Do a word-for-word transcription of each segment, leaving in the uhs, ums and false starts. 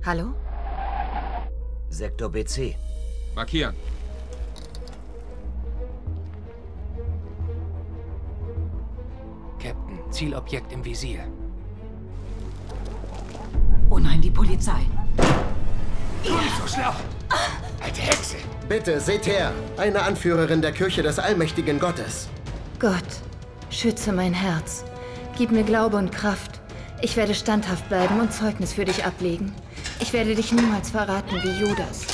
Hallo? Sektor B C. Markieren. Captain, Zielobjekt im Visier. Oh nein, die Polizei. Tu nicht so schlau! Alte Hexe! Bitte, seht her! Eine Anführerin der Kirche des allmächtigen Gottes. Gott, schütze mein Herz. Gib mir Glaube und Kraft. Ich werde standhaft bleiben und Zeugnis für dich ablegen. Ich werde dich niemals verraten wie Judas.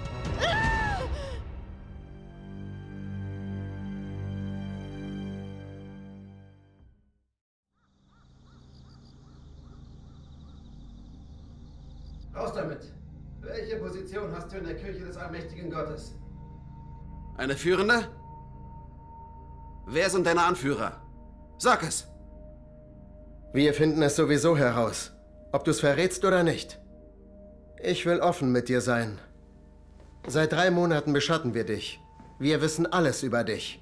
Raus damit! Welche Position hast du in der Kirche des allmächtigen Gottes? Eine Führende? Wer sind deine Anführer? Sag es! Wir finden es sowieso heraus, ob du es verrätst oder nicht. Ich will offen mit dir sein. Seit drei Monaten beschatten wir dich. Wir wissen alles über dich.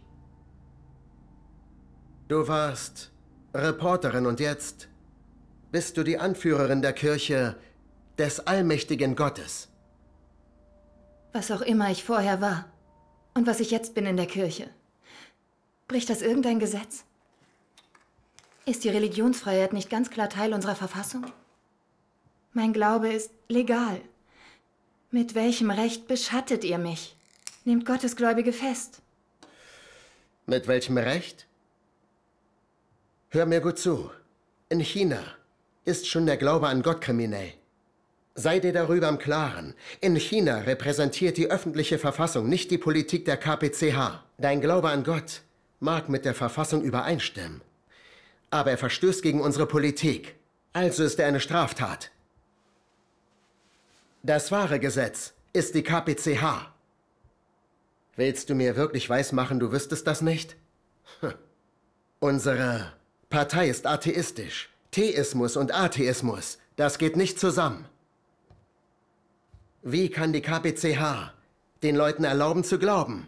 Du warst Reporterin und jetzt bist du die Anführerin der Kirche des allmächtigen Gottes. Was auch immer ich vorher war und was ich jetzt bin in der Kirche. Bricht das irgendein Gesetz? Ist die Religionsfreiheit nicht ganz klar Teil unserer Verfassung? Mein Glaube ist legal. Mit welchem Recht beschattet ihr mich? Nehmt Gottesgläubige fest. Mit welchem Recht? Hör mir gut zu. In China ist schon der Glaube an Gott kriminell. Sei dir darüber im Klaren. In China repräsentiert die öffentliche Verfassung nicht die Politik der K P C H. Dein Glaube an Gott mag mit der Verfassung übereinstimmen. Aber er verstößt gegen unsere Politik. Also ist er eine Straftat. Das wahre Gesetz ist die K P C H. Willst du mir wirklich weismachen, du wüsstest das nicht? Hm. Unsere Partei ist atheistisch. Theismus und Atheismus, das geht nicht zusammen. Wie kann die K P C H den Leuten erlauben zu glauben?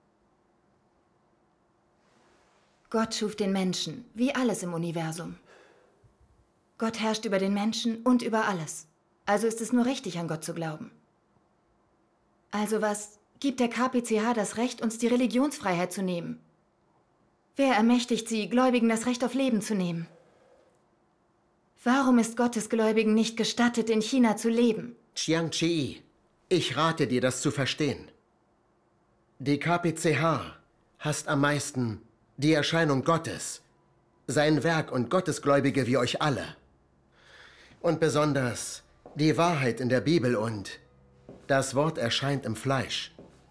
Gott schuf den Menschen, wie alles im Universum. Gott herrscht über den Menschen und über alles. Also ist es nur richtig, an Gott zu glauben. Also was gibt der K P C H das Recht, uns die Religionsfreiheit zu nehmen? Wer ermächtigt sie, Gläubigen das Recht auf Leben zu nehmen? Warum ist Gottesgläubigen nicht gestattet, in China zu leben? Chiang Chi, ich rate dir, das zu verstehen. Die K P C H hasst am meisten die Erscheinung Gottes, sein Werk und Gottesgläubige wie euch alle. Und besonders die Wahrheit in der Bibel und das Wort erscheint im Fleisch.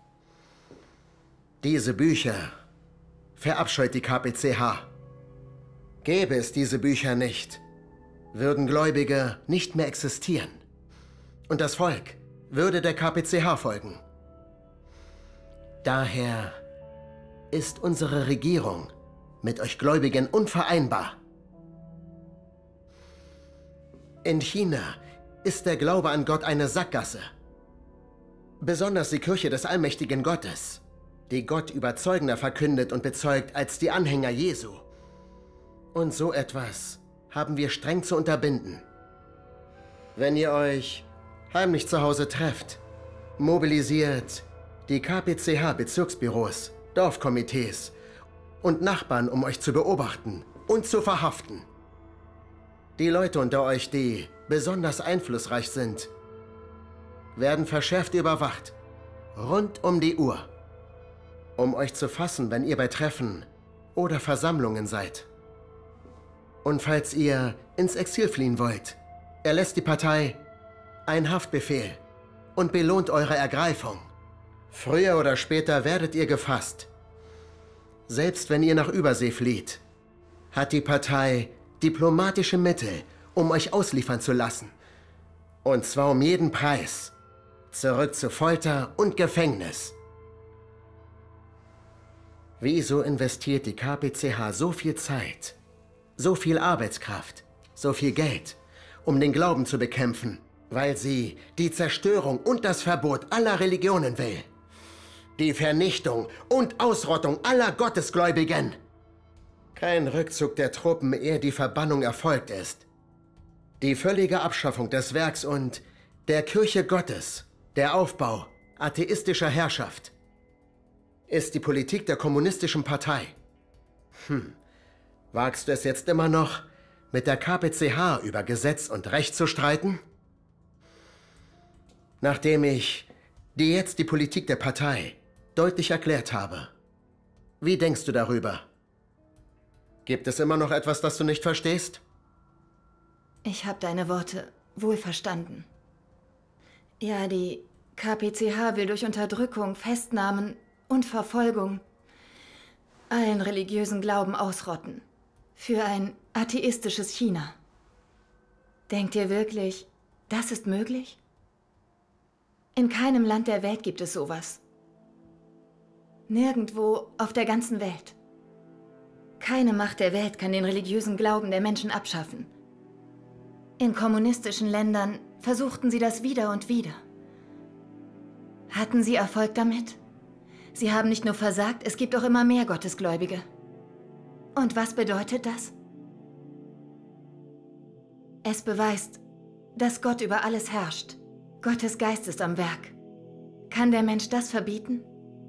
Diese Bücher verabscheut die K P C H. Gäbe es diese Bücher nicht, würden Gläubige nicht mehr existieren. Und das Volk würde der K P C H folgen. Daher ist unsere Regierung mit euch Gläubigen unvereinbar. In China ist der Glaube an Gott eine Sackgasse. Besonders die Kirche des allmächtigen Gottes, die Gott überzeugender verkündet und bezeugt als die Anhänger Jesu. Und so etwas haben wir streng zu unterbinden. Wenn ihr euch heimlich zu Hause trefft, mobilisiert die K P C H-Bezirksbüros, Dorfkomitees und Nachbarn, um euch zu beobachten und zu verhaften. Die Leute unter euch, die besonders einflussreich sind, werden verschärft überwacht, rund um die Uhr, um euch zu fassen, wenn ihr bei Treffen oder Versammlungen seid. Und falls ihr ins Exil fliehen wollt, erlässt die Partei einen Haftbefehl und belohnt eure Ergreifung. Früher oder später werdet ihr gefasst. Selbst wenn ihr nach Übersee flieht, hat die Partei diplomatische Mittel, um euch ausliefern zu lassen. Und zwar um jeden Preis. Zurück zu Folter und Gefängnis. Wieso investiert die K P C H so viel Zeit, so viel Arbeitskraft, so viel Geld, um den Glauben zu bekämpfen? Weil sie die Zerstörung und das Verbot aller Religionen will. Die Vernichtung und Ausrottung aller Gottesgläubigen. Kein Rückzug der Truppen, ehe die Verbannung erfolgt ist. Die völlige Abschaffung des Werks und Der Kirche Gottes, der Aufbau atheistischer Herrschaft, ist die Politik der kommunistischen Partei. Hm, wagst du es jetzt immer noch, mit der K P C H über Gesetz und Recht zu streiten? Nachdem ich dir jetzt die Politik der Partei deutlich erklärt habe, wie denkst du darüber? Gibt es immer noch etwas, das du nicht verstehst? Ich habe deine Worte wohl verstanden. Ja, die K P C H will durch Unterdrückung, Festnahmen und Verfolgung allen religiösen Glauben ausrotten. Für ein atheistisches China. Denkt ihr wirklich, das ist möglich? In keinem Land der Welt gibt es sowas. Nirgendwo auf der ganzen Welt. Keine Macht der Welt kann den religiösen Glauben der Menschen abschaffen. In kommunistischen Ländern versuchten sie das wieder und wieder. Hatten sie Erfolg damit? Sie haben nicht nur versagt, es gibt auch immer mehr Gottesgläubige. Und was bedeutet das? Es beweist, dass Gott über alles herrscht. Gottes Geist ist am Werk. Kann der Mensch das verbieten?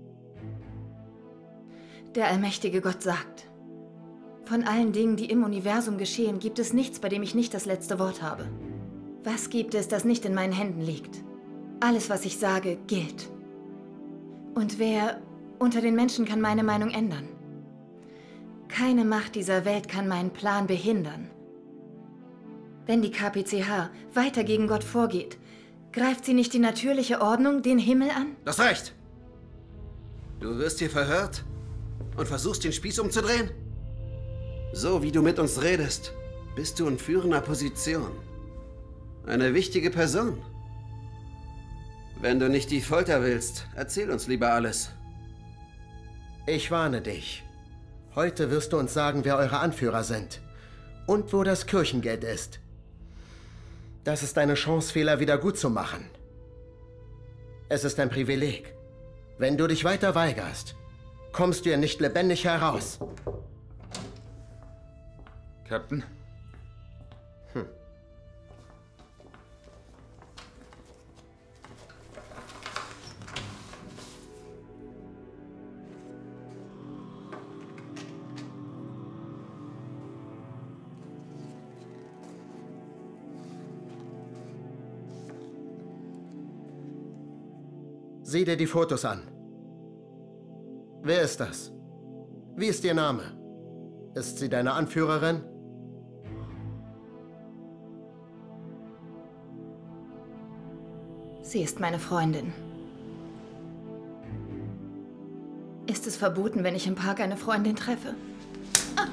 Der allmächtige Gott sagt: Von allen Dingen, die im Universum geschehen, gibt es nichts, bei dem ich nicht das letzte Wort habe. Was gibt es, das nicht in meinen Händen liegt? Alles, was ich sage, gilt. Und wer unter den Menschen kann meine Meinung ändern? Keine Macht dieser Welt kann meinen Plan behindern. Wenn die K P C H weiter gegen Gott vorgeht, greift sie nicht die natürliche Ordnung, den Himmel an? Das reicht! Du wirst hier verhört und versuchst, den Spieß umzudrehen? So wie du mit uns redest, bist du in führender Position. Eine wichtige Person. Wenn du nicht die Folter willst, erzähl uns lieber alles. Ich warne dich. Heute wirst du uns sagen, wer eure Anführer sind und wo das Kirchengeld ist. Das ist eine Chance, Fehler wieder gut zu machen. Es ist ein Privileg. Wenn du dich weiter weigerst, kommst du ja nicht lebendig heraus. Captain? Hm. Sieh dir die Fotos an. Wer ist das? Wie ist ihr Name? Ist sie deine Anführerin? Sie ist meine Freundin. Ist es verboten, wenn ich im Park eine Freundin treffe? Ah.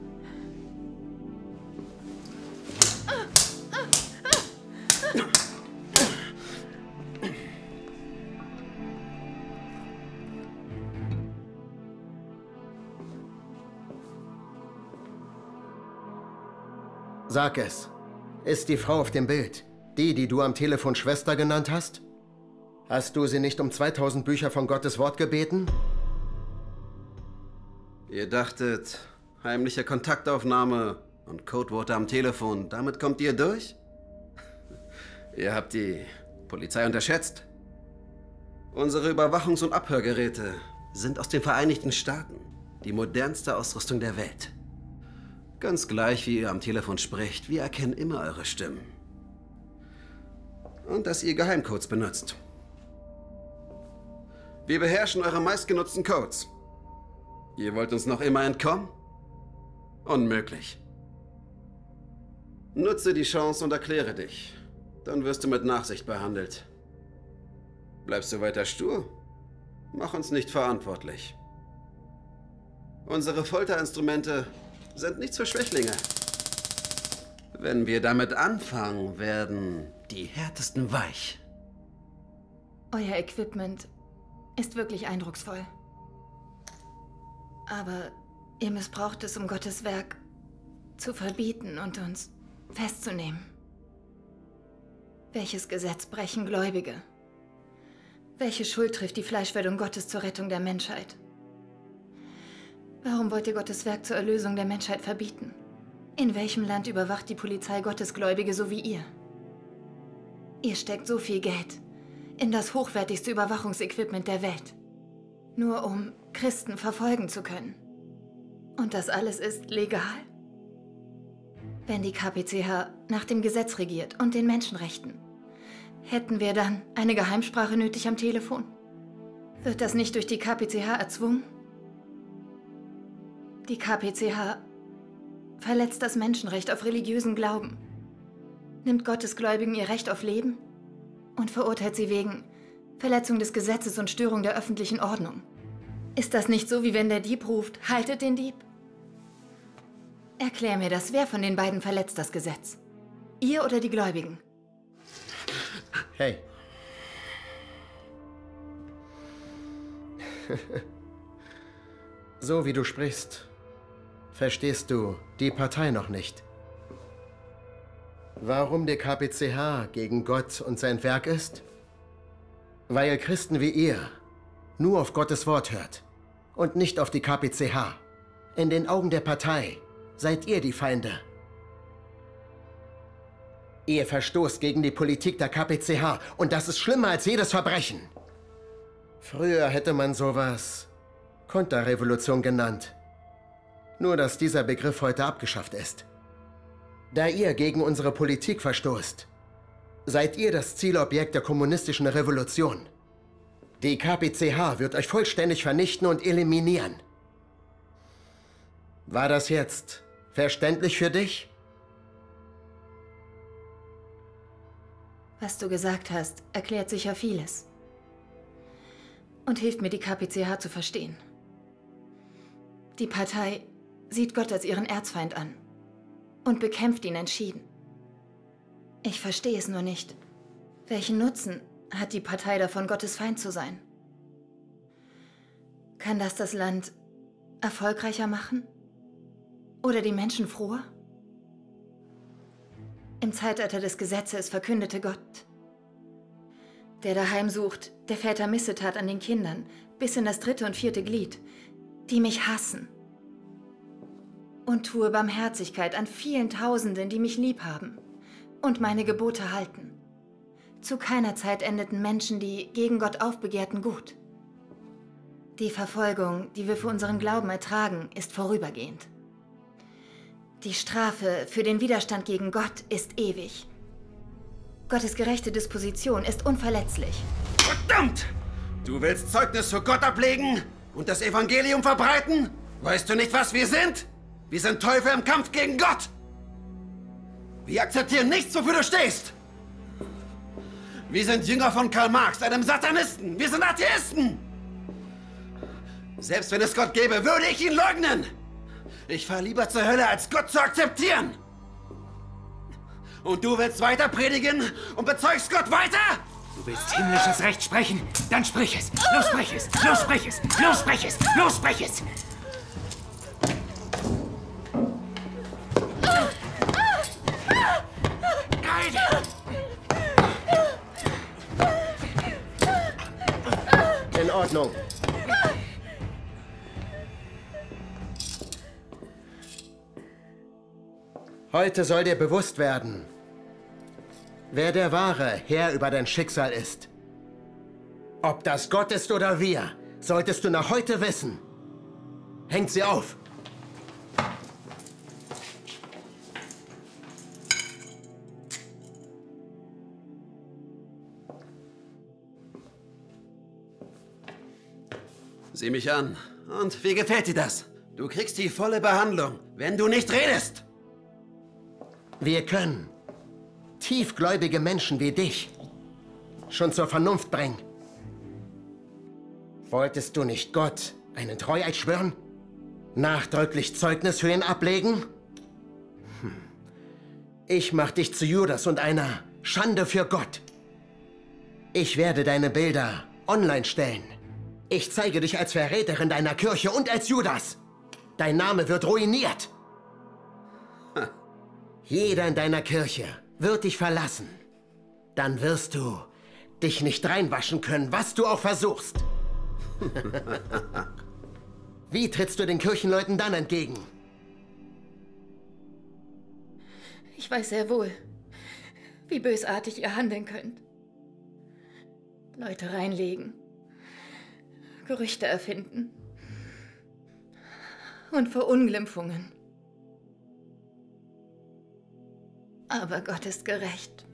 Sag es. Ist die Frau auf dem Bild die, die du am Telefon Schwester genannt hast? Hast du sie nicht um zweitausend Bücher von Gottes Wort gebeten? Ihr dachtet, heimliche Kontaktaufnahme und Codeworte am Telefon, damit kommt ihr durch? Ihr habt die Polizei unterschätzt. Unsere Überwachungs- und Abhörgeräte sind aus den Vereinigten Staaten. Die modernste Ausrüstung der Welt. Ganz gleich, wie ihr am Telefon sprecht, wir erkennen immer eure Stimmen. Und dass ihr Geheimcodes benutzt. Wir beherrschen eure meistgenutzten Codes. Ihr wollt uns noch immer entkommen? Unmöglich. Nutze die Chance und erkläre dich. Dann wirst du mit Nachsicht behandelt. Bleibst du weiter stur? Mach uns nicht verantwortlich. Unsere Folterinstrumente sind nichts für Schwächlinge. Wenn wir damit anfangen, werden die härtesten weich. Euer Equipment ist wirklich eindrucksvoll. Aber ihr missbraucht es, um Gottes Werk zu verbieten und uns festzunehmen. Welches Gesetz brechen Gläubige? Welche Schuld trifft die Fleischwerdung Gottes zur Rettung der Menschheit? Warum wollt ihr Gottes Werk zur Erlösung der Menschheit verbieten? In welchem Land überwacht die Polizei Gottesgläubige so wie ihr? Ihr steckt so viel Geld in das hochwertigste Überwachungsequipment der Welt. Nur um Christen verfolgen zu können. Und das alles ist legal? Wenn die K P C H nach dem Gesetz regiert und den Menschenrechten, hätten wir dann eine Geheimsprache nötig am Telefon? Wird das nicht durch die K P C H erzwungen? Die K P C H verletzt das Menschenrecht auf religiösen Glauben, nimmt Gottesgläubigen ihr Recht auf Leben und verurteilt sie wegen Verletzung des Gesetzes und Störung der öffentlichen Ordnung. Ist das nicht so, wie wenn der Dieb ruft, haltet den Dieb? Erklär mir das, wer von den beiden verletzt das Gesetz? Ihr oder die Gläubigen? Hey. So wie du sprichst, verstehst du die Partei noch nicht. Warum die K P C H gegen Gott und sein Werk ist? Weil Christen wie ihr nur auf Gottes Wort hört und nicht auf die K P C H. In den Augen der Partei seid ihr die Feinde. Ihr verstoßt gegen die Politik der K P C H und das ist schlimmer als jedes Verbrechen. Früher hätte man sowas Konterrevolution genannt. Nur dass dieser Begriff heute abgeschafft ist. Da ihr gegen unsere Politik verstoßt, seid ihr das Zielobjekt der kommunistischen Revolution. Die K P C H wird euch vollständig vernichten und eliminieren. War das jetzt verständlich für dich? Was du gesagt hast, erklärt sicher vieles. Und hilft mir, die K P C H zu verstehen. Die Partei sieht Gott als ihren Erzfeind an und bekämpft ihn entschieden. Ich verstehe es nur nicht. Welchen Nutzen hat die Partei davon, Gottes Feind zu sein? Kann das das Land erfolgreicher machen? Oder die Menschen froher? Im Zeitalter des Gesetzes verkündete Gott: Der daheim sucht, der Väter Missetat an den Kindern, bis in das dritte und vierte Glied, die mich hassen. Und tue Barmherzigkeit an vielen Tausenden, die mich lieb haben und meine Gebote halten. Zu keiner Zeit endeten Menschen, die gegen Gott aufbegehrten, gut. Die Verfolgung, die wir für unseren Glauben ertragen, ist vorübergehend. Die Strafe für den Widerstand gegen Gott ist ewig. Gottes gerechte Disposition ist unverletzlich. Verdammt! Du willst Zeugnis für Gott ablegen und das Evangelium verbreiten? Weißt du nicht, was wir sind? Wir sind Teufel im Kampf gegen Gott. Wir akzeptieren nichts, wofür du stehst. Wir sind Jünger von Karl Marx, einem Satanisten. Wir sind Atheisten. Selbst wenn es Gott gäbe, würde ich ihn leugnen. Ich fahre lieber zur Hölle, als Gott zu akzeptieren. Und du willst weiter predigen und bezeugst Gott weiter? Du willst himmlisches Recht sprechen? Dann sprich es. Los, sprich es. Los, sprich es. Los, sprich es. Los, sprich es. In Ordnung. Heute soll dir bewusst werden, wer der wahre Herr über dein Schicksal ist. Ob das Gott ist oder wir, solltest du nach heute wissen. Hängt sie auf! Sieh mich an. Und wie gefällt dir das? Du kriegst die volle Behandlung, wenn du nicht redest. Wir können tiefgläubige Menschen wie dich schon zur Vernunft bringen. Wolltest du nicht Gott einen Treueid schwören? Nachdrücklich Zeugnis für ihn ablegen? Hm. Ich mach dich zu Judas und einer Schande für Gott. Ich werde deine Bilder online stellen. Ich zeige dich als Verräterin deiner Kirche und als Judas. Dein Name wird ruiniert. Ha. Jeder in deiner Kirche wird dich verlassen. Dann wirst du dich nicht reinwaschen können, was du auch versuchst. Wie trittst du den Kirchenleuten dann entgegen? Ich weiß sehr wohl, wie bösartig ihr handeln könnt. Leute reinlegen, Gerüchte erfinden und Verunglimpfungen. Aber Gott ist gerecht.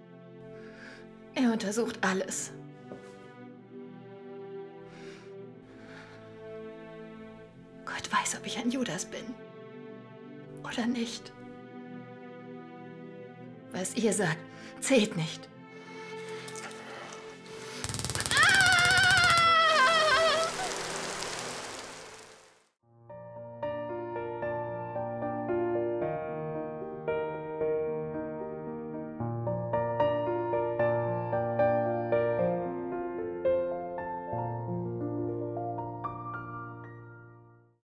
Er untersucht alles. Gott weiß, ob ich ein Judas bin oder nicht. Was ihr sagt, zählt nicht.